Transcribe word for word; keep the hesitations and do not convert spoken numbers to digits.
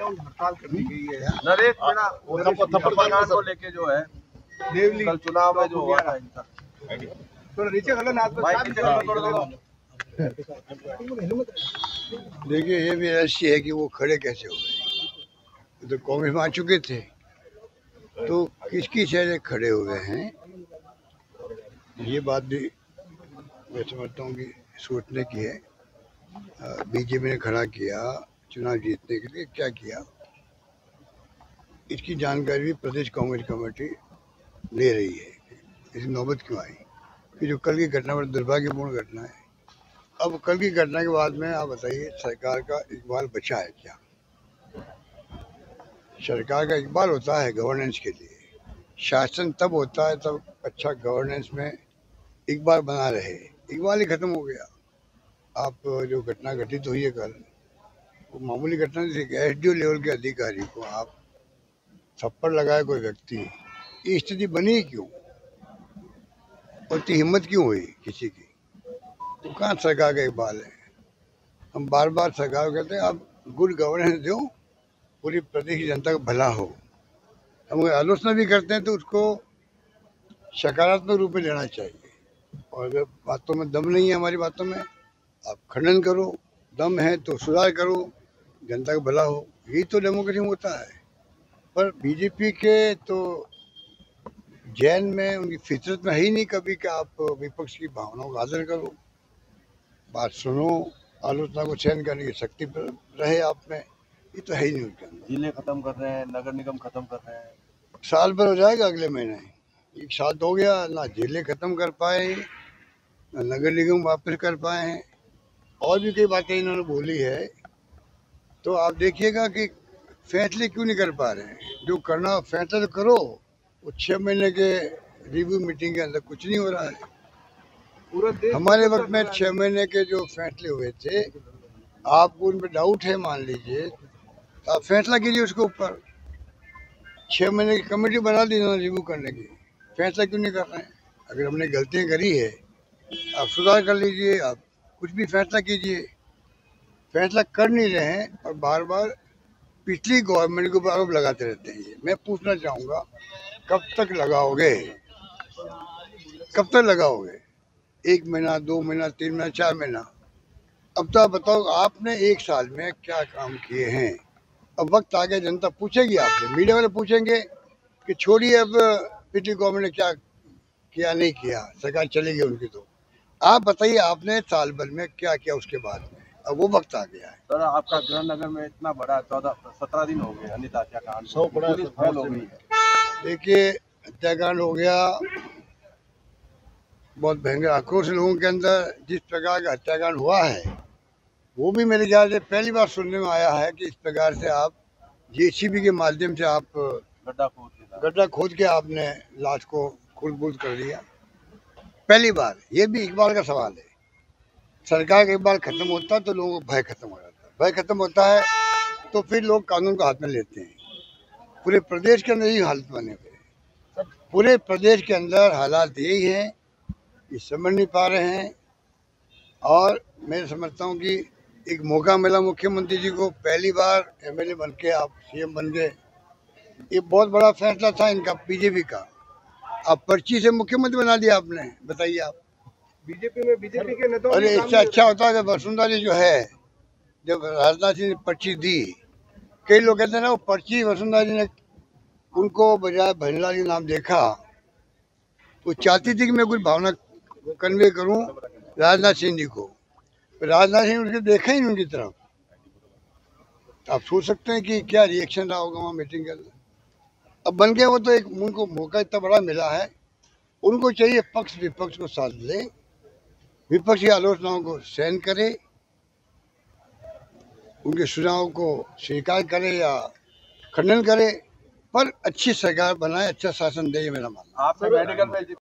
Lockdown हड़ताल कर दी गई है। नरेश मीणा थप्पड़ को लेके जो है कल चुनाव में जो हुआ था इनका थोड़ा नीचे गलत हाथ में। देखिए ये भी रहस्य है कि वो खड़े कैसे हो गए। तो कांग्रेस में आ चुके थे तो किसकी चेहरे खड़े हो गए हैं, ये बात भी मैं समझता हूँ कि सोचने की है। बीजेपी ने खड़ा किया चुनाव जीतने के लिए, क्या किया इसकी जानकारी भी प्रदेश कांग्रेस कमेटी ले रही है। इस नौबत क्यों आई कि जो कल की घटना बड़ी दुर्भाग्यपूर्ण घटना है। अब कल की घटना के बाद में आप बताइए सरकार का इकबाल बचा है क्या? सरकार का इकबाल होता है गवर्नेंस के लिए, शासन तब होता है तब अच्छा गवर्नेंस में इकबाल बना रहे। इकबाल ही खत्म हो गया। आप जो घटना घटित हुई है कल, वो मामूली घटना नहीं थी। एस डी ओ लेवल के अधिकारी को आप थप्पड़ लगाए कोई व्यक्ति, ये स्थिति बनी क्यों? और इतनी हिम्मत क्यों हुई किसी की? तो कहाँ सरकार का इकबाल है? हम बार बार सरकार को कहते हैं आप गुड गवर्नेंस दो, पूरी प्रदेश की जनता का भला हो। हम अगर आलोचना भी करते हैं तो उसको सकारात्मक रूप में लेना चाहिए। और अगर बातों में दम नहीं है, हमारी बातों में, आप खंडन करो, दम है तो सुधार करो, जनता का भला हो। यही तो डेमोक्रेसी में होता है। पर बीजेपी के तो जैन में, उनकी फितरत में है ही नहीं कभी कि आप विपक्ष की भावनाओं का आदर करो, बात सुनो, आलोचना को सहन करने की शक्ति रहे आप में। ये तो है ही नहीं उनके अंदर। जिले खत्म कर रहे हैं, नगर निगम खत्म कर रहे हैं। साल भर हो जाएगा अगले महीने, एक साल तो हो गया ना, जिले खत्म कर पाए ना नगर निगम वापस कर पाए हैं। और भी कई बातें इन्होंने बोली है। तो आप देखिएगा कि फैसले क्यों नहीं कर पा रहे हैं। जो करना फैसला तो करो। वो छह महीने के रिव्यू मीटिंग के अंदर कुछ नहीं हो रहा है। हमारे वक्त में छह महीने के जो फैसले हुए थे, आपको उन पर डाउट है मान लीजिए, तो आप फैसला कीजिए उसके ऊपर। छह महीने की कमेटी बना दी इन्होंने रिव्यू करने की, फैसला क्यों नहीं कर रहे हैं? अगर हमने गलतियां करी है आप सुधार कर लीजिए, आप कुछ भी फैसला कीजिए। फैसला कर नहीं रहे हैं और बार बार पिछली गवर्नमेंट के ऊपर आरोप लगाते रहते हैं। ये मैं पूछना चाहूँगा, कब तक लगाओगे? कब तक लगाओगे? एक महीना, दो महीना, तीन महीना, चार महीना? अब तो आप बताओ आपने एक साल में क्या काम किए हैं। अब वक्त आ गया, जनता पूछेगी आपसे, मीडिया वाले पूछेंगे कि छोड़िए अब पिछली गवर्नमेंट ने क्या किया नहीं किया, सरकार चली गई उनकी। तो आप बताइए आपने साल भर में क्या किया उसके बाद में। अब वो वक्त आ गया है। सर आपका गृह नगर में इतना बड़ा चौदह सत्रह दिन हो गए अनित हत्याकांड, सौ पुलिस फैल हो गई है। देखिए हत्याकांड हो गया, बहुत भयंकर आक्रोश लोगों के अंदर। जिस प्रकार का हत्याकांड हुआ है वो भी मेरे ख्याल से पहली बार सुनने में आया है कि इस प्रकार से आप जे सी बी के माध्यम से आप गड्ढा खोद के गड्ढा खोद के आपने लाश को खुर्द-बुर्द कर दिया। पहली बार। ये भी इकबाल का सवाल है। सरकार का इकबाल खत्म होता है तो लोगों को भय खत्म हो जाता है। भय खत्म होता है तो फिर लोग कानून को हाथ में लेते हैं। पूरे प्रदेश के अंदर यही हालत बने हुए। पूरे प्रदेश के अंदर हालात यही है, ये समझ नहीं पा रहे हैं। और मैं समझता हूँ कि एक मौका मिला मुख्यमंत्री जी को, पहली बार एम एल ए बन के आप सी एम बन गए। ये बहुत बड़ा फैसला था इनका, बीजेपी का। अब पर्ची से मुख्यमंत्री बना दिया आपने, बताइए आप। बीजेपी में बीजेपी के नेताओं। अरे इससे अच्छा होता है कि वसुंधरा जी जो है, जब राजनाथ जी ने पर्ची दी, कई लोग कहते हैं ना वो पर्ची वसुंधरा जी ने उनको बजाय भजनलाल के नाम देखा, वो चाहती थी कि मैं कुछ भावना कन्वे करूं राजनाथ सिंह जी को। राजनाथ सिंह उसके देखा ही नहीं उनकी तरफ। आप सोच सकते हैं कि क्या रिएक्शन रहा होगा वहाँ मीटिंग के अंदर। अब बन गया वो तो एक, उनको मौका इतना बड़ा मिला है, उनको चाहिए पक्ष विपक्ष को साथ ले, विपक्ष की आलोचनाओं को सहन करे, उनके सुझावों को स्वीकार करे या खंडन करे, पर अच्छी सरकार बनाए, अच्छा शासन दे, ये मेरा मानना है। आपने मेडिकल में